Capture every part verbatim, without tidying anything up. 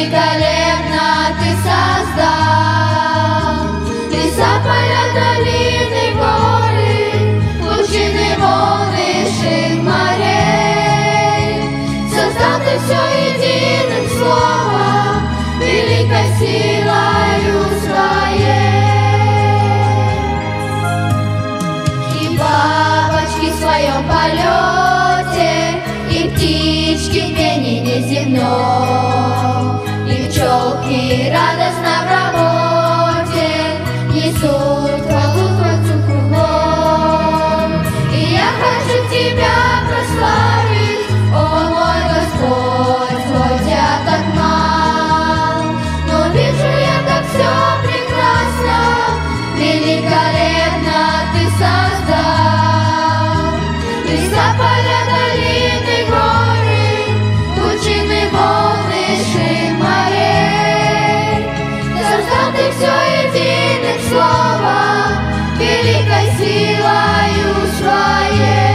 великолепно Ты создал. Леса, поля, долины, горы, пучины, волны, ширь морей. Создал Ты все единым словом, великой силою Своей. И бабочки в своем полете, и птички в пении неземном, и пчелки радостно в работе несут хвалу Творцу кругом. И я хочу Тебя прославить, о мой Господь, хоть я так мал, но вижу я, как все прекрасно, великолепно Ты создал. Леса, поля, долины, горы, пучины, волны, ширь морей. Создал Ты все единым словом, великой силою Своей.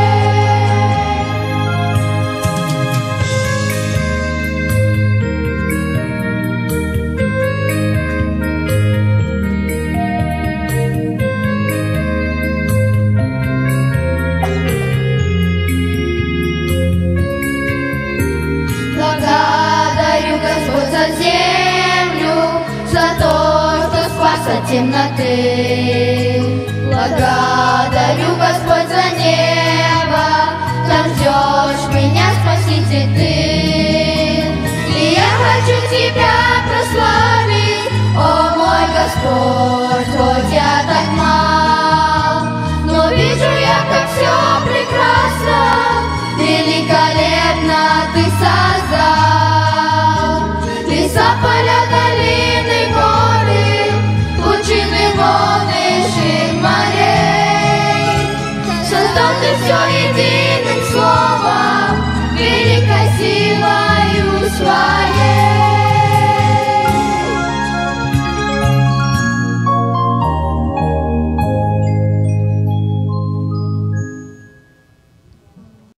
Благодарю, Господь, за землю, за то, что спас от темноты. Благодарю, Господь, за небо, там ждешь меня, Спаситель Ты. И я хочу Тебя прославить, о мой Господь, хоть я так мал, но вижу я, как все прекрасно, великолепно Ты создал. Леса, поля, долины, горы, пучины, волны, ширь морей. Создал Ты все единым